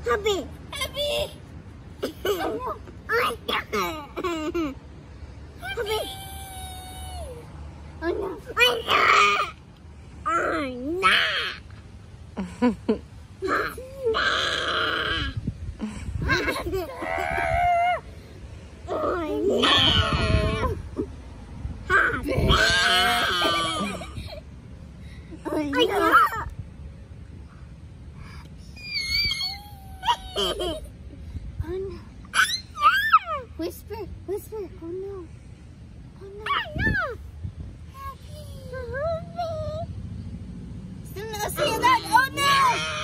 Happy. Happy. Oh no. Happy. Oh no. Oh no. Whisper, whisper. Oh no. Oh no. Happy. Still not seeing that. Oh no.